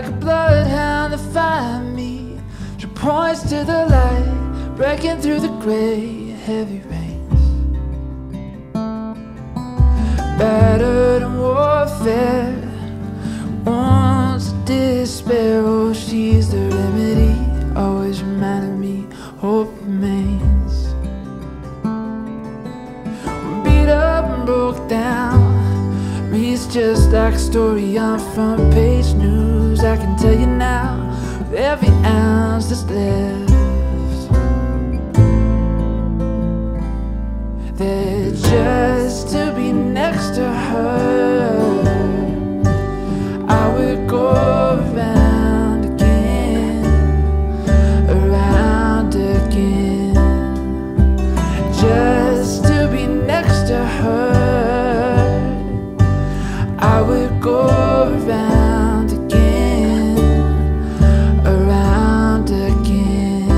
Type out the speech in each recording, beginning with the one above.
like a bloodhound to find me. She points to the light, breaking through the gray, heavy rains. Battered in warfare, wounds of despair. Oh, she's the remedy, always reminding me hope remains. We're beat up and broke down, reads just like a story on front page news. I can tell you now, with every ounce that's left, that just to be next to her, I would go around again, around again. Just to be next to her, I would go around again, around again.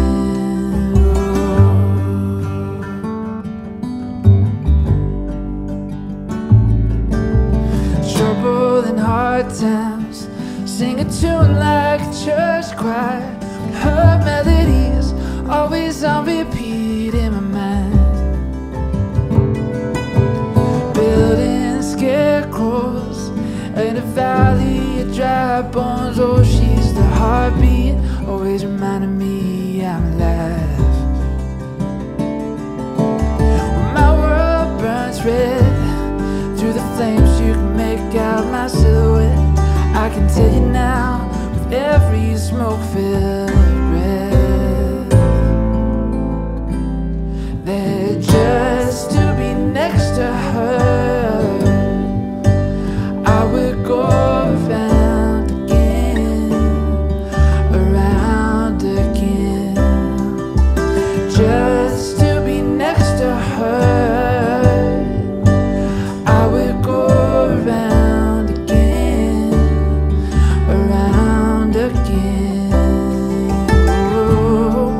Trouble and hard times, sing a tune like a church choir. Her melodies always on repeat in my mind. Building scarecrows in a valley of dry bones. Oh, she's the heartbeat, always reminding me I'm alive. When my world burns red, through the flames you can make out my silhouette. I can tell you now, with every smoke-filled breath, that just to be next to her, I would go around again, around again. Just to be next to her, I would go around again, around again. Oh.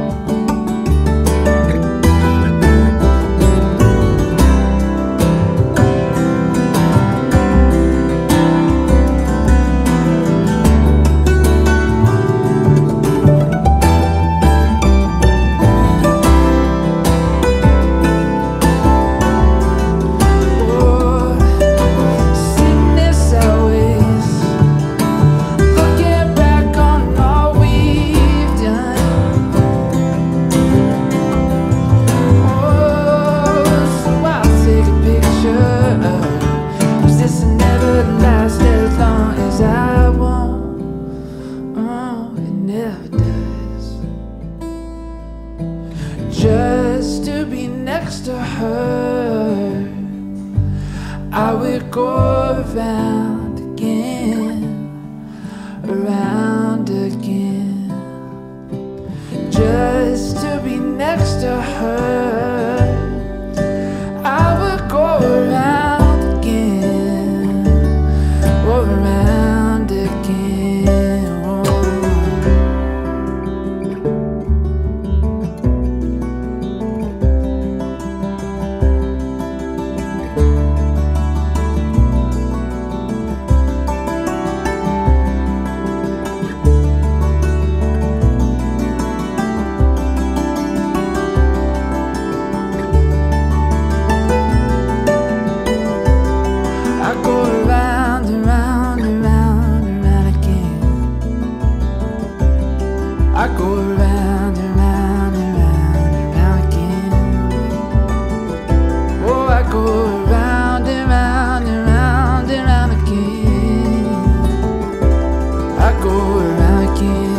Just to be next to her, I would go around again, around again. Just to be next to her, I would go around again, go around again. Oh. I go around and round and round and round again. Oh, I go around and round and round and round again. I go around again.